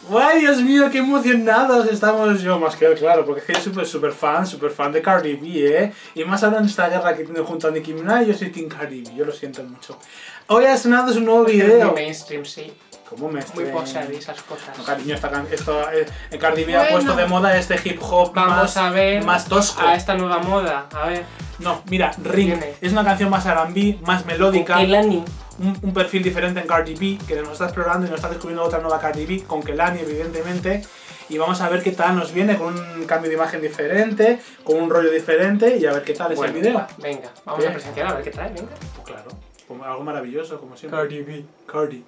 ¡Ay, Dios mío, qué emocionados estamos! Yo más que él, claro, porque es que soy súper fan de Cardi B, ¿eh? Y más ahora en esta guerra que tiene junto a Nicki Minaj, yo soy Team Cardi B, yo lo siento mucho. Hoy ha sonado su nuevo video. Muy mainstream, sí. ¿Cómo mainstream? Muy posada y esas cosas. No, cariño, Cardi B ha puesto de moda este hip hop más tosco. A esta nueva moda, a ver. No, mira, Ring es una canción más R&B, más melódica. Con Kehlani. Un perfil diferente en Cardi B, que nos está explorando y nos está descubriendo otra nueva Cardi B, con Kehlani evidentemente. Y vamos a ver qué tal nos viene, con un cambio de imagen diferente, con un rollo diferente, y a ver qué tal es el video. Venga, vamos a presenciar a ver qué trae, venga. Pues claro, como algo maravilloso, como siempre. Cardi B. Cardi.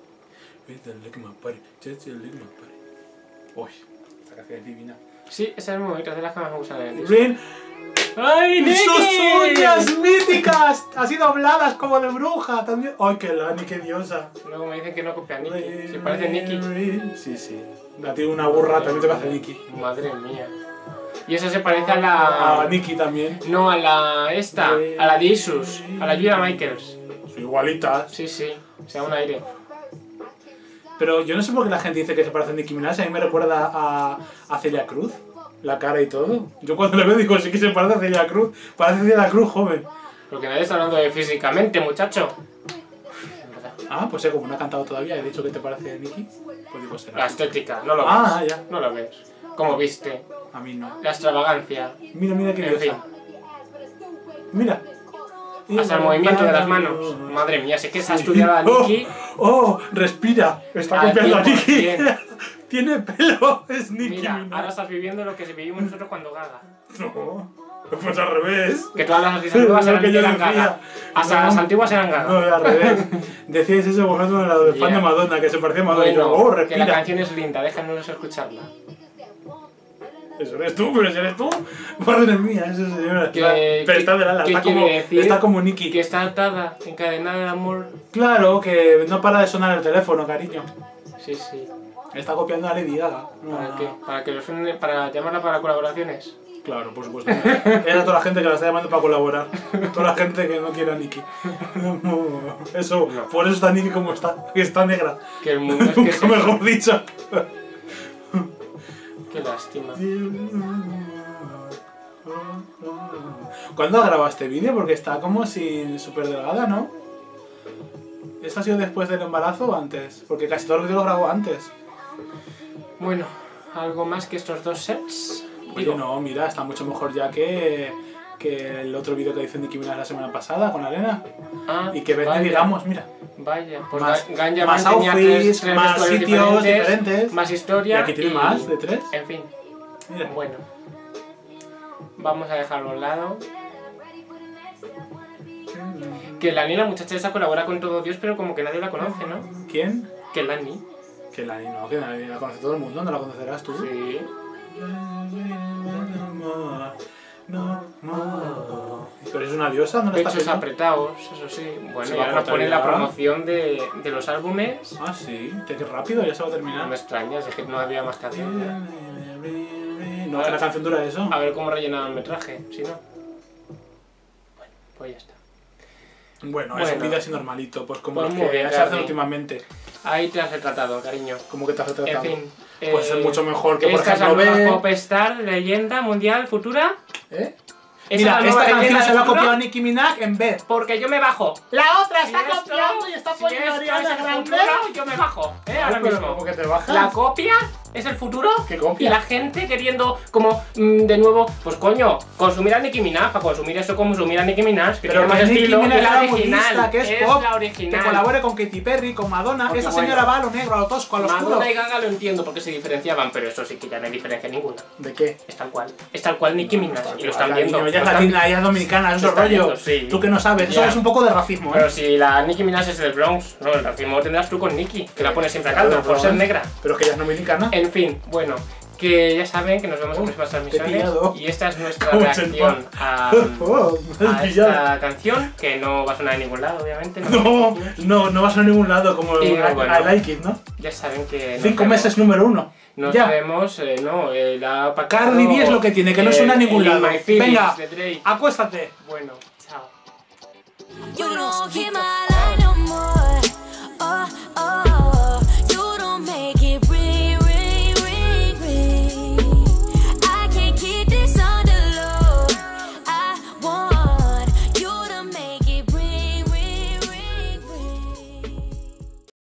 Uy, esta canción es divina. Sí, esa es muy bonita, es de las que más me gustan del disco. Ring. ¡Ay, Nicki! ¡Sus uñas míticas! Así dobladas como de bruja también. ¡Ay, Kehlani, qué diosa! Luego me dicen que no copia a Nicki. Si parece Nicki. Sí, sí. La tiene una burra, también te parece Nicki. Madre mía. Y esa se parece a la... A Nicki también. No, a la... esta. A la de Isus. A la Julia Michaels. Son igualitas. Sí, sí. Se da un aire. Pero yo no sé por qué la gente dice que se parece a Nicki Minaj. A mí me recuerda a Celia Cruz. La cara y todo. Yo cuando le veo digo, sí que se parece a Celia Cruz. Parece Celia Cruz joven. Porque nadie está hablando de físicamente, muchacho. Ah, pues como no ha cantado todavía, he dicho que te parece Nicki. Pues digo, será. La estética, no lo ves. Ah, ya. No lo ves. Como viste. A mí no. La extravagancia. Mira, mira qué diosa. Mira. Hasta el movimiento de las manos. Madre mía, sé que se ha estudiado a Nicki. ¡Oh! ¡Respira! Está copiando a Nicki. Tiene pelo, es Nicki. Mira, ahora estás viviendo lo que vivimos nosotros cuando Gaga. No, pues al revés. Que todas las artistas nuevas eran Gaga. Hasta las antiguas eran Gaga. No, al revés. Decíais eso vosotros en la de fan de Madonna, que se parecía a Madonna. Bueno, y yo, oh, respira. que la canción es linda, déjanos escucharla. Eso eres tú, pero si eres tú. Madre mía, eso señora. Pero está de la ¿qué quiere decir? Está como Nicki. Que está atada, encadenada de amor. Claro, que no para de sonar el teléfono, cariño. Sí, sí. Está copiando a Lady Gaga. ¿Para qué? ¿Para que lo suene, para llamarla para colaboraciones? Claro, por supuesto. Era toda la gente que la está llamando para colaborar. Toda la gente que no quiere a Nicki. Eso, no. Por eso está Nicki como está, que está negra. Que el mundo es que es mejor dicho. Qué lástima. ¿Cuándo grabado este vídeo? Porque está como súper delgada, ¿no? ¿Esto ha sido después del embarazo o antes? Porque casi todo el vídeo lo grabó antes. Bueno, algo más que estos dos sets. Oye, no, mira, está mucho mejor ya que el otro vídeo que hizo Nicki Minaj la semana pasada con Arena. Ah, y que vende, digamos, mira. Vaya, pues Ganja más outfits, más sitios diferentes. Más historia. Y aquí tiene más de 3. En fin. Mira. Bueno. Vamos a dejarlo a un lado. Kehlani, la muchacha esa, colabora con todo Dios, pero como que nadie la conoce, ¿no? ¿Quién? Kehlani. Kehlani, no, que nadie la conoce todo el mundo, ¿no la conocerás tú? Sí. Pero es una diosa, ¿no? Pechos apretados, eso sí. Bueno, y ahora pone la promoción de los álbumes. Ah, sí, qué rápido, ya se va a terminar. No me extrañas, es que no había más canciones. No, que la canción dura eso. A ver cómo rellenaban el metraje, si no. Bueno, pues ya está. Bueno, es un vídeo así normalito, pues como pues los que se hacen últimamente. Ahí te has retratado, cariño. ¿Cómo que te has retratado? En fin. Pues es mucho mejor que, por ejemplo, ejemplo, ¿esta es la popstar, leyenda, mundial, futura? ¿Eh? Mira, esta canción se la ha copiado Nicki Minaj en vez. Porque yo me bajo. La otra está copiando y está poniendo Ariana Grande. Yo me bajo, ahora mismo. ¿Cómo que te bajas? La copia es el futuro. ¿Qué copia? Y la gente queriendo como de nuevo, pues coño, consumir a Nicki Minaj, para consumir eso, consumir a Nicki Minaj, que pero tiene más estilo, que la original, que es pop, la original. que colabore con Katy Perry, con Madonna. Porque esa señora va a lo negro, a lo tosco, a lo oscuro. Madonna y Gaga lo entiendo porque se diferenciaban, pero eso sí que ya no hay diferencia ninguna. ¿De qué? Es tal cual Nicki Minaj, y lo están viendo. Ella es latina, ella es dominicana, eso es rollo. Sí. Tú que no sabes, eso es un poco de racismo, ¿eh? Pero si la Nicki Minaj es del Bronx, no, el racismo lo tendrás tú con Nicki, que la pones siempre a caldo por ser negra. Pero es que ella es dominicana. En fin, bueno, que ya saben que nos vemos en próximas transmisiones y esta es nuestra reacción a esta canción, que no va a sonar en ningún lado, obviamente. No va a sonar en ningún lado, como I Like It, ¿no? Ya saben que 5 meses número 1. Nos vemos, la Cardi B es lo que tiene, que no suena en ningún lado. Venga, acuéstate. Bueno, chao.